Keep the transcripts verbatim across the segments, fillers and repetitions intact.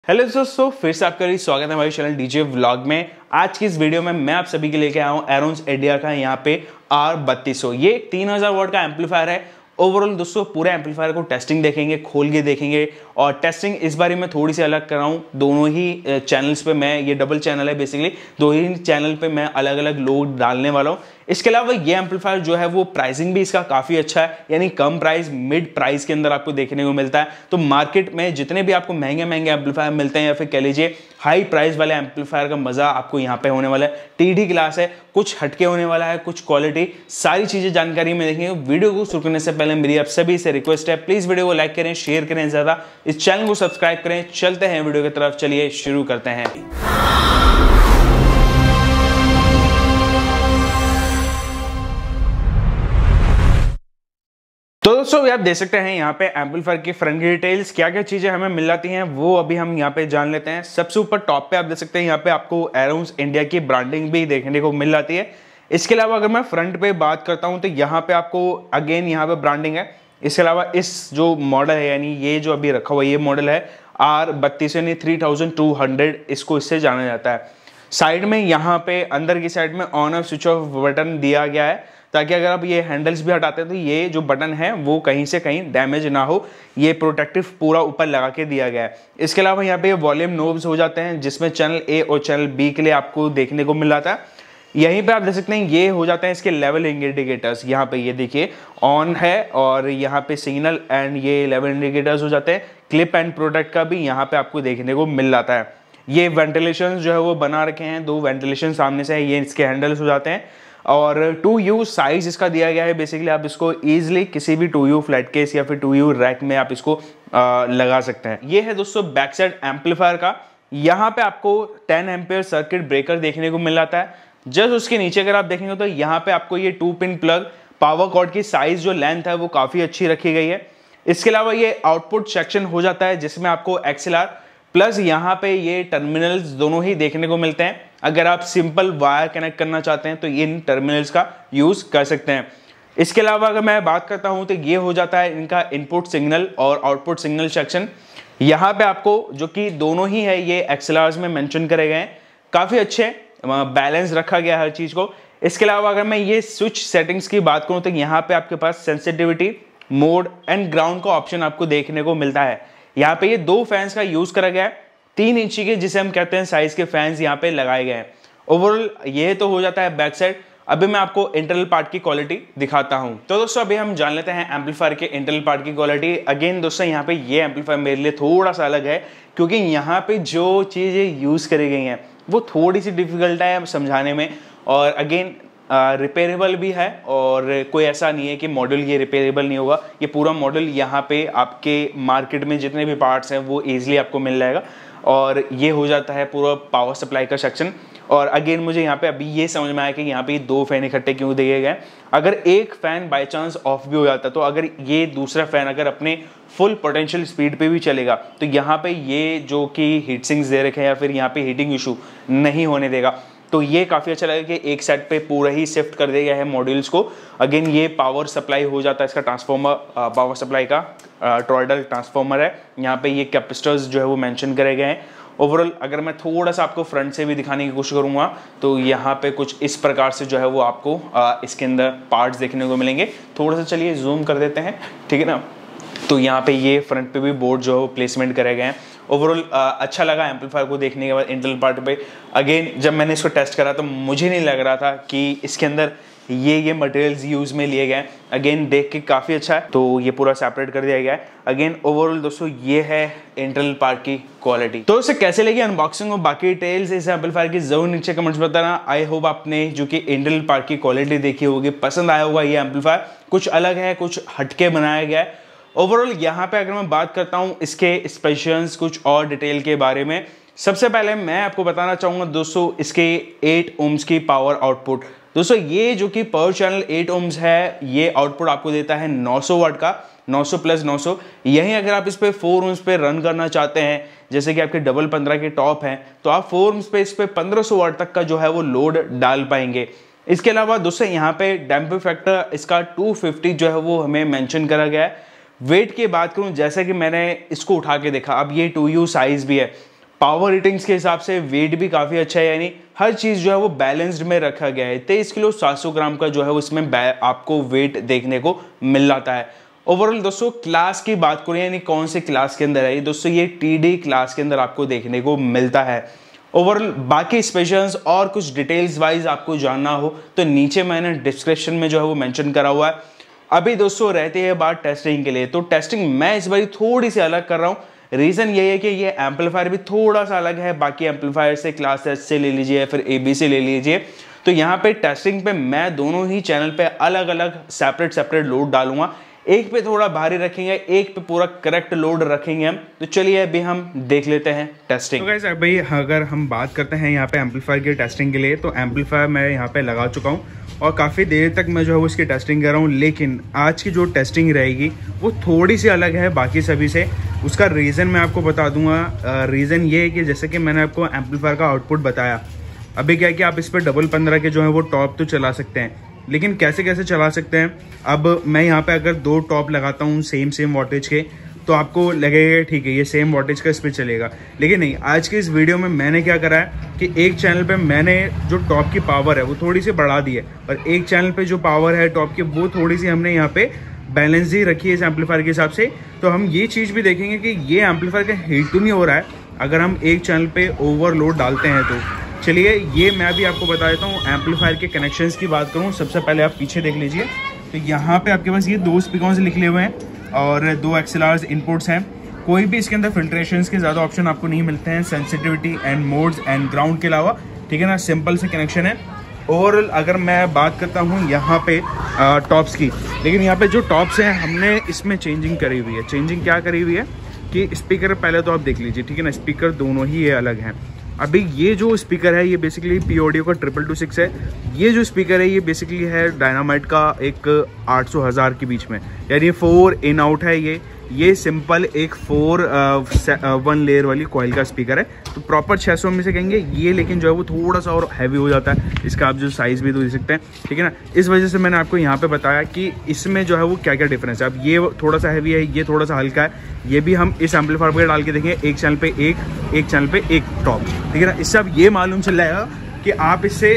Hello दोस्तों, फिर से आपका स्वागत है हमारे चैनल डीजे व्लॉग में। आज की इस वीडियो में मैं आप सभी के लेके आया हूँ एरोन्स एडिया का यहाँ पे आर बत्तीस सौ। ये तीन हजार वॉट का एम्पलीफायर है। ओवरऑल दोस्तों पूरे एम्पलीफायर को टेस्टिंग देखेंगे, खोल के देखेंगे। और टेस्टिंग इस बारे में थोड़ी सी अलग कर रहा हूँ। दोनों ही चैनल्स पे मैं, ये डबल चैनल है बेसिकली, दो ही चैनल पे मैं अलग अलग लोड डालने वाला हूँ। इसके अलावा ये एम्पलीफायर जो है वो प्राइसिंग भी इसका काफ़ी अच्छा है, यानी कम प्राइस, मिड प्राइस के अंदर आपको देखने को मिलता है। तो मार्केट में जितने भी आपको महंगे महंगे एम्पलीफायर मिलते हैं या फिर कह लीजिए हाई प्राइस वाले एम्पलीफायर का मजा आपको यहाँ पे होने वाला है। टीडी क्लास है, कुछ हटके होने वाला है, कुछ क्वालिटी, सारी चीजें जानकारी में देखेंगे। वीडियो को शुरू करने से पहले मेरी आप सभी से रिक्वेस्ट है, प्लीज वीडियो को लाइक करें, शेयर करें, ज्यादा इस चैनल को सब्सक्राइब करें। चलते हैं वीडियो की तरफ, चलिए शुरू करते हैं। तो दोस्तों आप देख सकते हैं यहाँ पे एम्पलीफायर की फ्रंट की डिटेल्स, क्या क्या चीजें हमें मिल जाती हैं वो अभी हम यहाँ पे जान लेते हैं। सबसे ऊपर टॉप पे आप देख सकते हैं यहाँ पे आपको एरोन्स इंडिया की ब्रांडिंग भी देखने को मिल जाती है। इसके अलावा अगर मैं फ्रंट पे बात करता हूँ तो यहाँ पे आपको अगेन यहाँ पे ब्रांडिंग है। इसके अलावा इस जो मॉडल है, यानी ये जो अभी रखा हुआ ये मॉडल है आर बत्तीस यानी थ्री थाउजेंड टू हंड्रेड, इसको इससे जाना जाता है। साइड में यहाँ पे अंदर की साइड में on off switch off button दिया गया है, ताकि अगर आप ये हैंडल्स भी हटाते हैं तो ये जो बटन है वो कहीं से कहीं डैमेज ना हो। ये प्रोटेक्टिव पूरा ऊपर लगा के दिया गया है। इसके अलावा यहाँ पे ये वॉल्यूम नोब्स हो जाते हैं, जिसमें चैनल ए और चैनल बी के लिए आपको देखने को मिल जाता है। यहीं पे आप देख सकते हैं ये हो जाते हैं इसके लेवल इंडिकेटर्स। यहाँ पे ये देखिए ऑन है और यहाँ पे सिग्नल एंड ये लेवल इंडिकेटर्स हो जाते हैं। क्लिप एंड प्रोटेक्ट का भी यहाँ पे आपको देखने को मिल जाता है। ये वेंटिलेशन जो है वो बना रखे हैं, दो वेंटिलेशन सामने से है, ये इसके हैंडल्स हो जाते हैं। और टू यू साइज इसका दिया गया है। बेसिकली आप इसको इजीली किसी भी टू यू फ्लैट केस या फिर टू यू रैक में आप इसको आ, लगा सकते हैं। ये है दोस्तों बैक साइड एम्पलीफायर का। यहाँ पे आपको टेन एम्पियर सर्किट ब्रेकर देखने को मिल जाता है। जस्ट उसके नीचे अगर आप देखेंगे तो यहाँ पे आपको ये two pin plug, power cord की साइज जो लेंथ है वो काफी अच्छी रखी गई है। इसके अलावा ये आउटपुट सेक्शन हो जाता है, जिसमें आपको एक्सएलआर प्लस यहाँ पे ये टर्मिनल्स दोनों ही देखने को मिलते हैं। अगर आप सिंपल वायर कनेक्ट करना चाहते हैं तो इन टर्मिनल्स का यूज कर सकते हैं। इसके अलावा अगर मैं बात करता हूं तो ये हो जाता है इनका इनपुट सिग्नल और आउटपुट सिग्नल सेक्शन। यहाँ पे आपको जो कि दोनों ही है ये एक्सएलआर्स में मेंशन करे गए हैं, काफी अच्छे बैलेंस रखा गया हर चीज को। इसके अलावा अगर मैं ये स्विच सेटिंग्स की बात करूं तो यहाँ पे आपके पास सेंसिटिविटी, मोड एंड ग्राउंड का ऑप्शन आपको देखने को मिलता है। यहाँ पे ये दो फैंस का यूज करा गया है, तीन इंची के जिसे हम कहते हैं साइज के फैंस यहाँ पे लगाए गए हैं। ओवरऑल ये तो हो जाता है बैक साइड। अभी मैं आपको इंटरनल पार्ट की क्वालिटी दिखाता हूँ। तो दोस्तों अभी हम जान लेते हैं एम्पलीफायर के इंटरनल पार्ट की क्वालिटी। अगेन दोस्तों यहाँ पे ये एम्पलीफायर मेरे लिए थोड़ा सा अलग है, क्योंकि यहाँ पे जो चीजें यूज करी गई हैं वो थोड़ी सी डिफिकल्ट है समझाने में। और अगेन रिपेयरेबल भी है, और कोई ऐसा नहीं है कि मॉडल ये रिपेयरेबल नहीं होगा। ये पूरा मॉडल यहाँ पे आपके मार्केट में जितने भी पार्ट्स हैं वो ईजिली आपको मिल जाएगा। और ये हो जाता है पूरा पावर सप्लाई का सेक्शन। और अगेन मुझे यहाँ पे अभी ये समझ में आया कि यहाँ पे दो फैन इकट्ठे क्यों दिए गए। अगर एक फैन बाय चांस ऑफ भी हो जाता तो अगर ये दूसरा फैन अगर अपने फुल पोटेंशियल स्पीड पे भी चलेगा तो यहाँ पे ये जो कि हीट सिंक्स दे रखे हैं या फिर यहाँ पे हीटिंग इशू नहीं होने देगा। तो ये काफ़ी अच्छा लगा कि एक सेट पे पूरा ही शिफ्ट कर दिया गया है मॉड्यूल्स को। अगेन ये पावर सप्लाई हो जाता है, इसका ट्रांसफॉर्मर पावर सप्लाई का टॉयडल ट्रांसफॉर्मर है। यहाँ पे ये कैपेसिटर्स जो है वो मेंशन करे गए हैं। ओवरऑल अगर मैं थोड़ा सा आपको फ्रंट से भी दिखाने की कोशिश करूँगा तो यहाँ पे कुछ इस प्रकार से जो है वो आपको आ, इसके अंदर पार्ट्स देखने को मिलेंगे। थोड़ा सा चलिए जूम कर देते हैं, ठीक है ना। तो यहाँ पे ये फ्रंट पे भी बोर्ड जो है वो प्लेसमेंट करे गए हैं। ओवरऑल अच्छा लगा एम्पलीफायर को देखने के बाद इंटरनल पार्ट पे। अगेन जब मैंने इसको टेस्ट करा तो मुझे नहीं लग रहा था कि इसके अंदर ये ये मटेरियल्स यूज में लिए गए। अगेन देख के काफ़ी अच्छा है, तो ये पूरा सेपरेट कर दिया गया है। अगेन ओवरऑल दोस्तों ये है इंटरनल पार्ट की क्वालिटी। तो इसे कैसे लगी अनबॉक्सिंग और बाकी डिटेल्स इस एम्पलीफायर की जरूर नीचे कमेंट्स में बताना। आई होप आपने जो कि इंटरनल पार्ट की क्वालिटी देखी होगी, पसंद आया होगा। ये एम्पलीफायर कुछ अलग है, कुछ हटके बनाया गया है। ओवरऑल यहाँ पे अगर मैं बात करता हूँ इसके स्पेसिफिकेशंस कुछ और डिटेल के बारे में, सबसे पहले मैं आपको बताना चाहूँगा दोस्तों इसके एट ओम्स की पावर आउटपुट। दोस्तों ये जो कि पर चैनल एट ओम्स है, ये आउटपुट आपको देता है नौ सौ वाट का, नौ सौ प्लस नौ सौ। यहीं अगर आप इस पे फोर ओम्स पे रन करना चाहते हैं, जैसे कि आपके डबल पंद्रह के टॉप हैं, तो आप फोर ओम्स पे इस पे पंद्रह सौ वाट तक का जो है वो लोड डाल पाएंगे। इसके अलावा दोस्तों यहाँ पे डैम्पिंग फैक्टर इसका टू फिफ्टी जो है वो हमें मेंशन करा गया है। वेट की बात करूं, जैसे कि मैंने इसको उठा के देखा, अब ये टू यू साइज भी है, पावर रेटिंग्स के हिसाब से वेट भी काफ़ी अच्छा है, यानी हर चीज़ जो है वो बैलेंस्ड में रखा गया है। तेईस किलो सात सौ ग्राम का जो है उसमें आपको वेट देखने को मिल जाता है। ओवरऑल दोस्तों क्लास की बात करें यानी कौन से क्लास के अंदर है दोस्तों, ये टी डी क्लास के अंदर आपको देखने को मिलता है। ओवरऑल बाकी स्पेशल्स और कुछ डिटेल्स वाइज आपको जानना हो तो नीचे मैंने डिस्क्रिप्शन में जो है वो मेंशन करा हुआ है। अभी दोस्तों रहती है बात टेस्टिंग के लिए, तो टेस्टिंग मैं इस बार थोड़ी सी अलग कर रहा हूँ। रीज़न ये है कि ये एम्पलीफायर भी थोड़ा सा अलग है बाकी एम्पलीफायर से, क्लास एस से ले लीजिए फिर ए बी से ले लीजिए। तो यहाँ पे टेस्टिंग पे मैं दोनों ही चैनल पे अलग अलग सेपरेट सेपरेट लोड डालूंगा, एक पे थोड़ा भारी रखेंगे, एक पे पूरा करेक्ट लोड रखेंगे हम। तो चलिए अभी हम देख लेते हैं टेस्टिंग। तो गाइस अभी अगर हम बात करते हैं यहाँ पे एम्पलीफायर की टेस्टिंग के लिए, तो एम्पलीफायर मैं यहाँ पे लगा चुका हूँ और काफ़ी देर तक मैं जो है उसकी टेस्टिंग कर रहा हूँ। लेकिन आज की जो टेस्टिंग रहेगी वो थोड़ी सी अलग है बाकी सभी से। उसका रीज़न मैं आपको बता दूंगा। रीज़न ये है कि जैसे कि मैंने आपको एम्पलीफायर का आउटपुट बताया, अभी क्या है कि आप इस पर डबल पंद्रह के जो है वो टॉप तो चला सकते हैं, लेकिन कैसे कैसे चला सकते हैं। अब मैं यहाँ पे अगर दो टॉप लगाता हूँ सेम सेम वॉटेज के, तो आपको लगेगा ठीक है ये सेम वॉटेज का इस पर चलेगा, लेकिन नहीं। आज के इस वीडियो में मैंने क्या करा है कि एक चैनल पे मैंने जो टॉप की पावर है वो थोड़ी सी बढ़ा दी है, और एक चैनल पे जो पावर है टॉप की वो थोड़ी सी हमने यहाँ पे बैलेंस ही रखी है इस एम्पलीफायर के हिसाब से। तो हम ये चीज़ भी देखेंगे कि ये एम्पलीफायर का हीट तो नहीं हो रहा है अगर हम एक चैनल पे ओवरलोड डालते हैं। तो चलिए ये मैं भी आपको बता देता हूँ। एम्पलीफायर के कनेक्शंस की बात करूँ, सबसे पहले आप पीछे देख लीजिए, तो यहाँ पे आपके पास ये दो स्पीकर्स लिखे हुए हैं और दो एक्सएलआर इनपुट्स हैं। कोई भी इसके अंदर फिल्ट्रेशंस के ज़्यादा ऑप्शन आपको नहीं मिलते हैं, sensitivity and modes and ground के अलावा, ठीक है ना। सिंपल से कनेक्शन है। ओवरऑल अगर मैं बात करता हूँ यहाँ पे टॉप्स की, लेकिन यहाँ पे जो टॉप्स हैं हमने इसमें चेंजिंग करी हुई है। चेंजिंग क्या करी हुई है कि स्पीकर पहले तो आप देख लीजिए, ठीक है ना। स्पीकर दोनों ही ये अलग हैं। अभी ये जो स्पीकर है ये बेसिकली पी ऑडियो का ट्रिपल टू सिक्स है। ये जो स्पीकर है ये बेसिकली है डायनामाइट का एक आठ सौ हज़ार के बीच में, यानी फोर इन आउट है। ये ये सिंपल एक फोर वन लेयर वाली कॉइल का स्पीकर है, तो प्रॉपर छः सौ में से कहेंगे ये, लेकिन जो है वो थोड़ा सा और हैवी हो जाता है। इसका आप जो साइज़ भी तो देख सकते हैं, ठीक है ना। इस वजह से मैंने आपको यहाँ पे बताया कि इसमें जो है वो क्या क्या डिफरेंस है। अब ये थोड़ा सा हैवी है, ये थोड़ा सा हल्का है। ये भी हम इस एम्पलीफायर पर डाल के देखेंगे, एक चैनल पे एक एक चैनल पे एक टॉप, ठीक है ना। इससे अब ये मालूम चल जाएगा कि आप इससे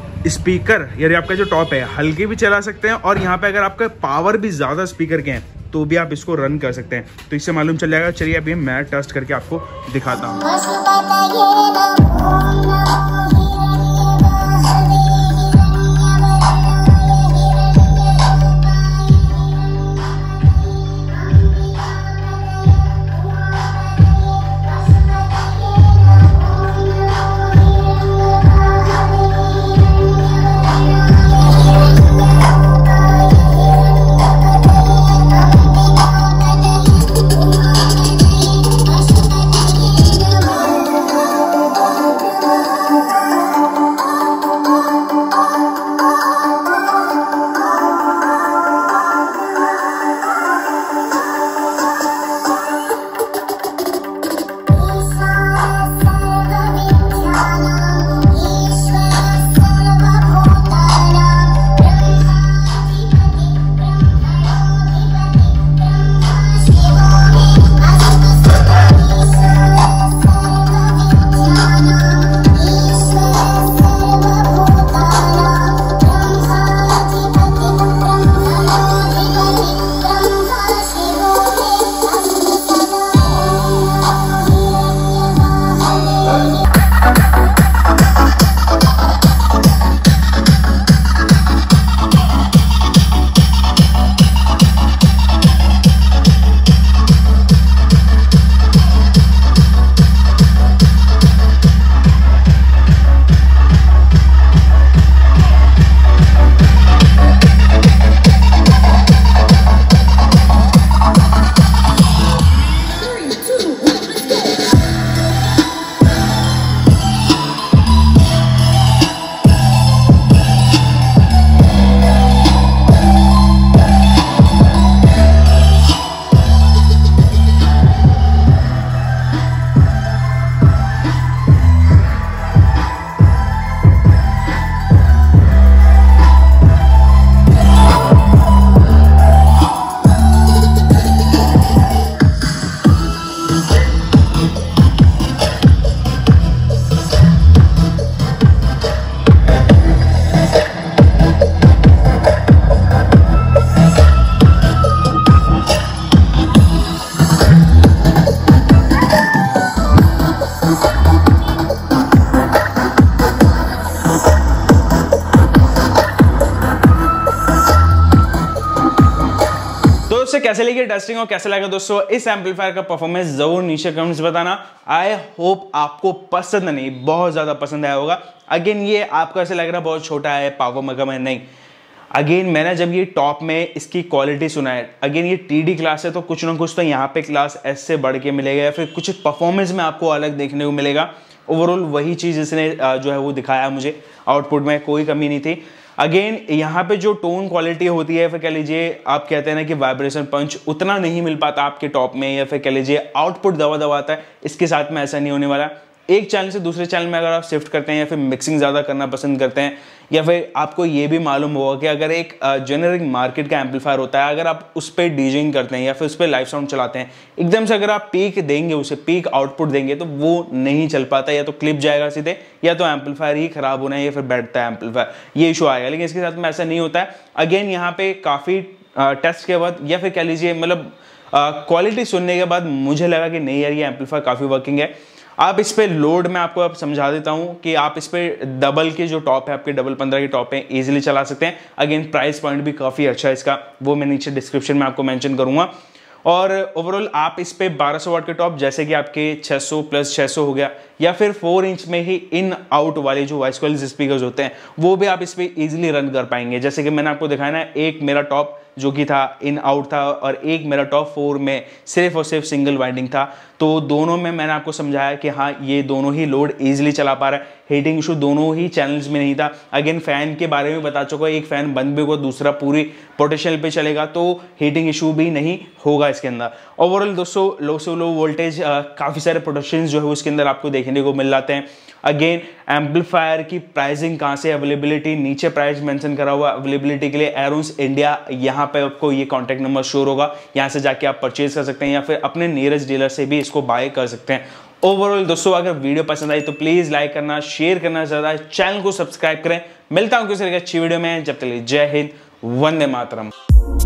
स्पीकर यानी आपका जो टॉप है हल्के भी चला सकते हैं, और यहाँ पे अगर आपका पावर भी ज़्यादा स्पीकर के हैं तो भी आप इसको रन कर सकते हैं। तो इससे मालूम चल जाएगा। चलिए अभी मैं टेस्ट करके आपको दिखाता हूँ। दोस्तों कैसे लगी टेस्टिंग और कैसे लगा दोस्तों इस एम्पलीफायर का परफॉर्मेंस जरूर नीचे कमेंट्स बताना। आई होप आपको पसंद नहीं बहुत ज्यादा पसंद आया होगा। अगेन ये आपको ऐसे लग रहा है बहुत छोटा है, पावर में कम है, नहीं। अगेन मैंने जब ये टॉप में इसकी क्वालिटी सुना है, अगेन ये टीडी क्लास है तो कुछ ना कुछ तो यहाँ पे क्लास एस से बढ़ के मिलेगा या फिर कुछ परफॉर्मेंस में आपको अलग देखने को मिलेगा। ओवरऑल वही चीज़ इसने जो है वो दिखाया मुझे, आउटपुट में कोई कमी नहीं थी। अगेन यहाँ पे जो टोन क्वालिटी होती है, फिर कह लीजिए आप कहते हैं ना कि वाइब्रेशन पंच उतना नहीं मिल पाता आपके टॉप में, या फिर कह लीजिए आउटपुट दबा दबाता है, इसके साथ में ऐसा नहीं होने वाला। एक चैनल से दूसरे चैनल में अगर आप शिफ्ट करते हैं या फिर मिक्सिंग ज़्यादा करना पसंद करते हैं, या फिर आपको ये भी मालूम होगा कि अगर एक जेनरिक मार्केट का एम्पलीफायर होता है, अगर आप उस पर डीजिंग करते हैं या फिर उस पर लाइव साउंड चलाते हैं, एकदम से अगर आप पीक देंगे, उसे पीक आउटपुट देंगे तो वो नहीं चल पाता, या तो क्लिप जाएगा सीधे, या तो एम्पलीफायर ही खराब होना है या फिर बैठता है एम्पलीफायर, ये इशू आएगा। लेकिन इसके साथ में ऐसा नहीं होता है। अगेन यहाँ पे काफ़ी टेस्ट के बाद या फिर कह लीजिए मतलब क्वालिटी सुनने के बाद मुझे लगा कि नहीं यार ये एम्पलीफायर काफ़ी वर्किंग है। आप इस पे लोड में आपको अब समझा देता हूं कि आप इस पे डबल के जो टॉप है आपके डबल पंद्रह के टॉप है इजीली चला सकते हैं। अगेन प्राइस पॉइंट भी काफ़ी अच्छा है इसका, वो मैं नीचे डिस्क्रिप्शन में आपको मेंशन करूंगा। और ओवरऑल आप इस पे बारह सौ वाट के टॉप जैसे कि आपके छह सौ प्लस छह सौ हो गया, या फिर फोर इंच में ही इन आउट वाले जो वॉइस कॉइल स्पीकर्स होते हैं वो भी आप इस पे इजीली रन कर पाएंगे। जैसे कि मैंने आपको दिखाया ना, एक मेरा टॉप जो कि था इन आउट था और एक मेरा टॉप फोर में सिर्फ और सिर्फ सिंगल वाइंडिंग था, तो दोनों में मैंने आपको समझाया कि हाँ ये दोनों ही लोड इजीली चला पा रहा है। हीटिंग इशू दोनों ही चैनल्स में नहीं था। अगेन फैन के बारे में बता चुका, एक फैन बंद भी होगा दूसरा पूरी पोटेंशियल पे चलेगा, तो हीटिंग इशू भी नहीं होगा इसके अंदर। ओवरऑल दोस्तों लो से लो वोल्टेज काफ़ी सारे प्रोडक्शन जो है उसके अंदर आपको देखने को मिल जाते हैं। अगेन एम्पलीफायर की प्राइसिंग कहाँ से, अवेलेबिलिटी नीचे प्राइस मेंशन करा हुआ अवेलेबिलिटी के लिए एरोन्स इंडिया, यहाँ पे आपको ये कॉन्टैक्ट नंबर शोर होगा, यहाँ से जाके आप परचेज कर सकते हैं या फिर अपने नियरेस्ट डीलर से भी इसको बाय कर सकते हैं। ओवरऑल दोस्तों अगर वीडियो पसंद आई तो प्लीज लाइक करना, शेयर करना, ज़्यादा चैनल को सब्सक्राइब करें। मिलता हूँ किसी अच्छी वीडियो में, जब तक जय हिंद, वंदे मातरम।